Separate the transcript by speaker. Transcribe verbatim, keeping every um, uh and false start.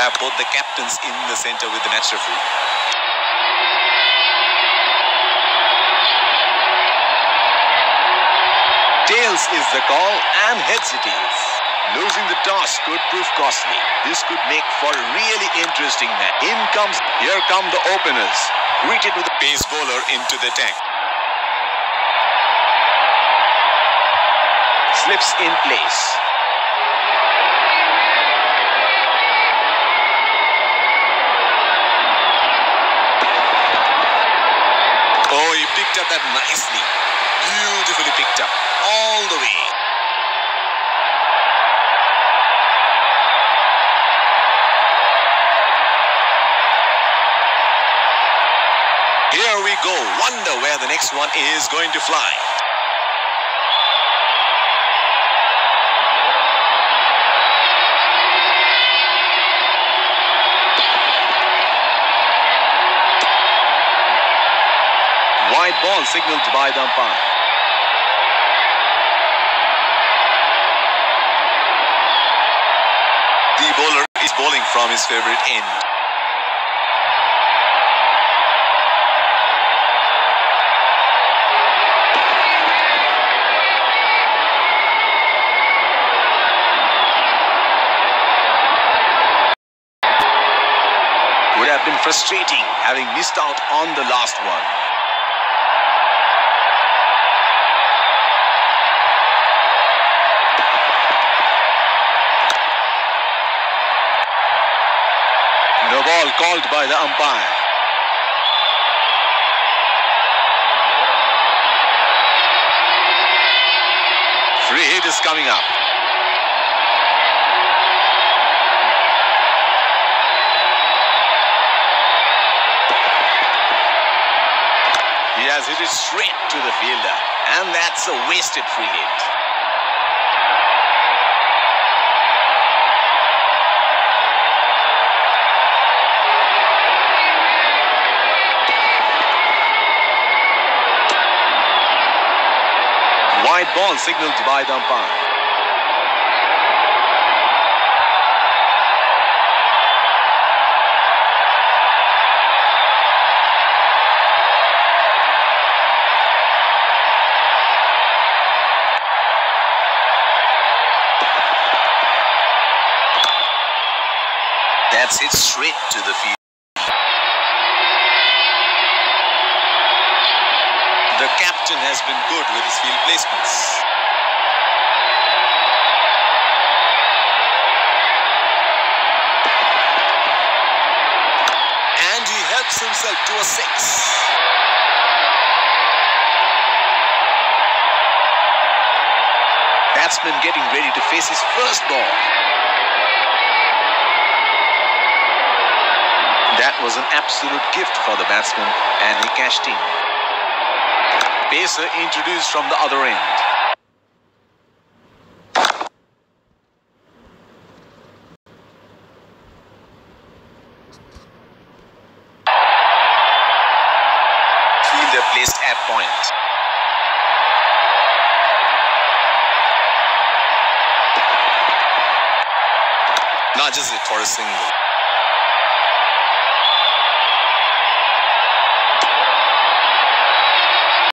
Speaker 1: have both the captains in the center with the match referee. Tails is the call, and heads it is. Losing the toss could prove costly. This could make for a really interesting match. In comes, here come the openers. Greeted with a pace bowler into the tank. Slips in place. Oh, he picked up that nicely. Beautifully picked up. All the way. Here we go. Wonder where the next one is going to fly. Wide ball signaled by the umpire. The bowler is bowling from his favorite end. Would have been frustrating having missed out on the last one. No ball called by the umpire. Free hit is coming up. He has hit it straight to the fielder, and that's a wasted free hit. Wide ball signaled by the umpire. That's hit straight to the field. The captain has been good with his field placements. And he helps himself to a six. Batsman getting ready to face his first ball. That was an absolute gift for the batsman, and he cashed in. Pacer introduced from the other end. Fielder placed at point. Nudges it for a single.